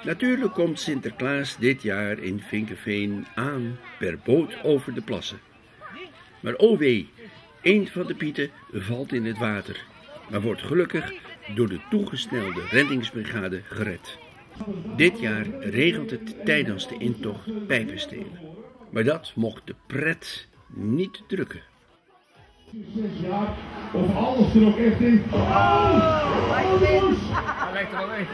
Natuurlijk komt Sinterklaas dit jaar in Vinkeveen aan per boot over de plassen. Maar oh wee, een van de Pieten valt in het water, maar wordt gelukkig door de toegesnelde reddingsbrigade gered. Dit jaar regelt het tijdens de intocht pijpen stelen, maar dat mocht de pret niet drukken. 6 jaar, of alles er ook echt in. Hij lijkt er al in.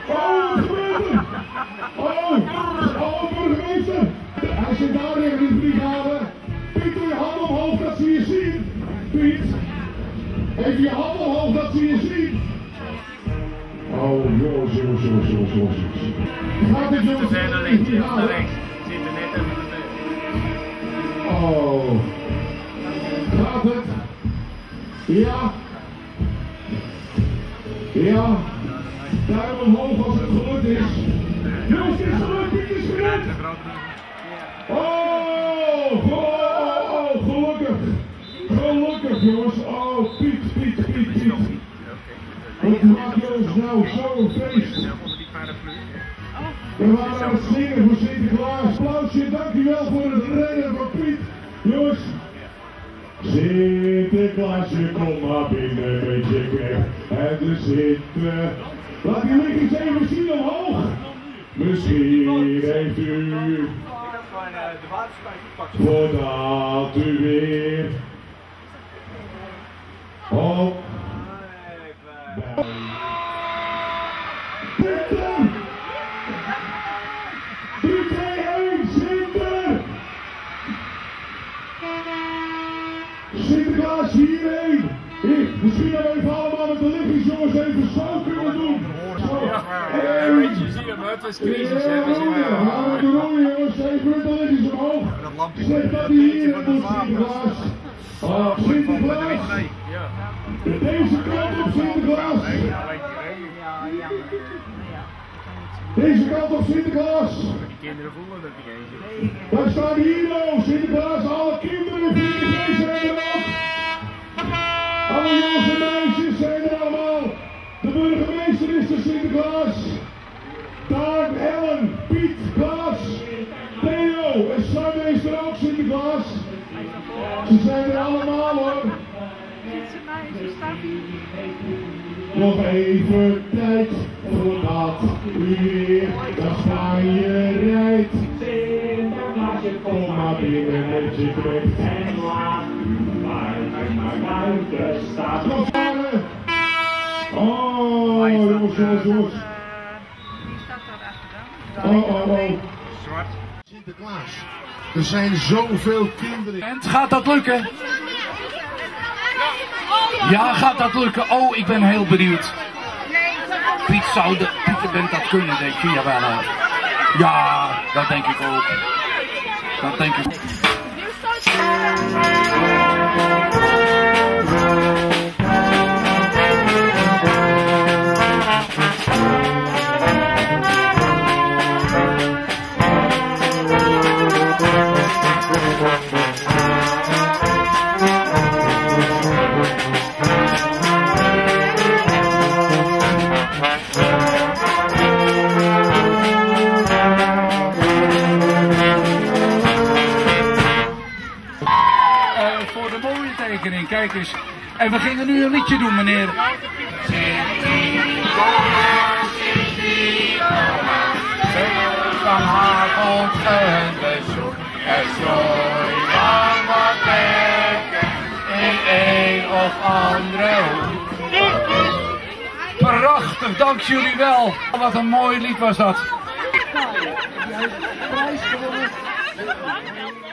Burgemeester! Hij zit daar in de brigade. Piet, doe je hand omhoog dat ze je zien. Piet, even je hand omhoog dat ze je zien. Jongens. Gaat het jongens? Te ver naar links, naar rechts. Zit er net even te ver. Gaat het? Ja. Duim omhoog als het gelukt is. Jongens, het is gelukt, Piet is gelukt. Gelukkig jongens. Piet. Wat maakt jongens nou zo'n feest? We waren aan het zingen voor Sinterklaas. Applausje, dankjewel voor het redden van Piet. Jongens. Sinterklaasje, kom maar binnen met je krek en de zitten. Laat die lichtjes even zien omhoog. Misschien heeft u voordat u weer op Sinter! 3, 2, 1, Sinter! Sinterklaas hierheen! Misschien hebben we even allemaal met de lichtjes jongens even zo kunnen doen. Weet je, zie je hem, het was crisis, hè. We zien gaan we doen jongens, even met de lichtjes omhoog. Zeg dat hij hier doet, Sinterklaas. Sinterklaas. Deze kant op Sinterklaas. Deze kant op Sinterklaas. Die kinderen voelen dat niet eens. Wij staan hier nou, Sinterklaas, alle kinderen, vrienden zijn er ook. Alle jongens en meisjes zijn er allemaal. De burgemeester is de Sinterklaas. Daan, Ellen, Piet, Klaas, Theo en Sanne is er ook Sinterklaas. Ze zijn er allemaal hoor. Nog even tijd voordat u weer naar Spanje rijdt. Kom maar binnen met je krek en laat u maar buiten staan. Jongens. Zwart. Sinterklaas, er zijn zoveel kinderen. En gaat dat lukken? Ja, gaat dat lukken? Oh, ik ben heel benieuwd. Pieter bent dat kunnen, denk je? Jawel. Ja, dat denk ik ook. Dat denk ik. Voor de mooie tekening, kijk eens. En we gingen nu een liedje doen, meneer. Van haar komt een bezoek. Er strooit van wat lekker in een of andere hoek. Prachtig, dank jullie wel. Wat een mooi lied was dat.